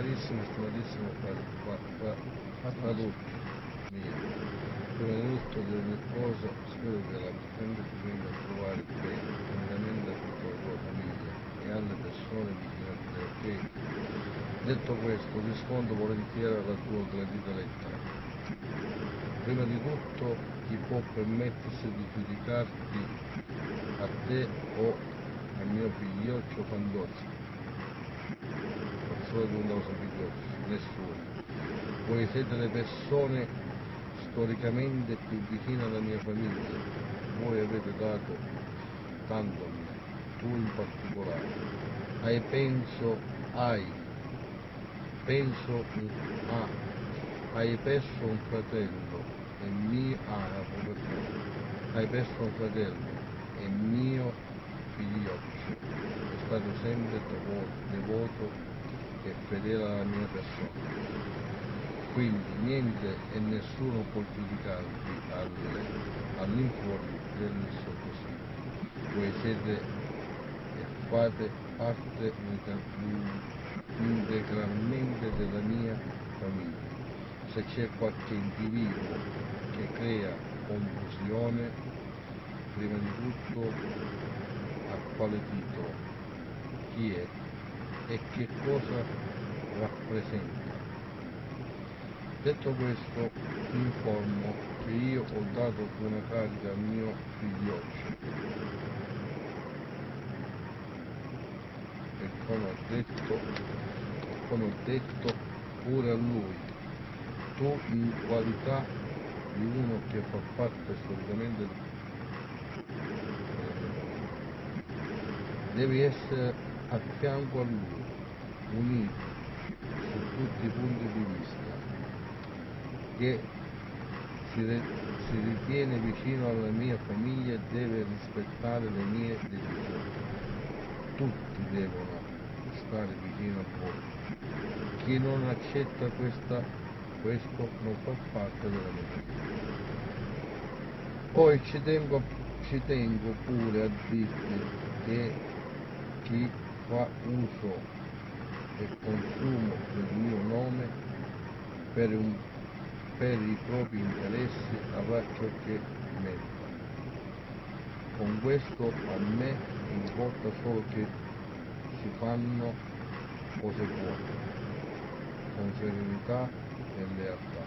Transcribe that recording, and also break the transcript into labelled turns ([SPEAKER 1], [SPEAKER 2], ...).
[SPEAKER 1] carissimo e stimatissimo fratello mio, prima di tutto di ogni cosa spero che la Presidente ti venga a trovare bene, unitamente a tutta la tua famiglia e alle persone vicine a te, ok? Detto questo, rispondo volentieri alla tua gradita lettera. Prima di tutto, chi può permettersi di giudicarti a te o a mio figlioccio Fantozzi? Solo di un nostro figlioccio? Nessuno. Voi siete le persone storicamente più vicine alla mia famiglia. Voi avete dato tanto a me, tu in particolare. Hai perso un fratello e mio figlioccio è stato sempre devoto e fedele alla mia persona. Quindi niente e nessuno può giudicarvi all'infuori del sottoscritto. Voi siete e fate parte integralmente della mia famiglia. Se c'è qualche individuo che crea confusione, prima di tutto a quale titolo, chi è e che cosa rappresenta. Detto questo, vi informo che io ho dato una carica al mio figlioccio e come ho detto pure a lui, tu in qualità di uno che fa parte storicamente della mia famiglia, devi essere a fianco a lui, uniti su tutti i punti di vista, che si ritiene vicino alla mia famiglia e deve rispettare le mie decisioni. Tutti devono stare vicino a voi. Chi non accetta questo non fa parte della mia famiglia. Poi ci tengo pure a dirti che chi fa uso e consumo del mio nome per i propri interessi avrà ciò che merita. Con questo a me importa solo che si fanno cose buone, con serenità e lealtà.